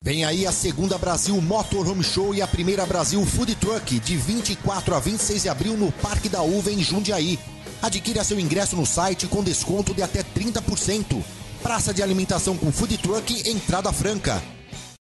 Vem aí a segunda Brasil Motorhome Show e a primeira Brasil Food Truck, de 24 a 26 de abril no Parque da Uva, em Jundiaí. Adquira seu ingresso no site com desconto de até 30%. Praça de alimentação com Food Truck, entrada franca.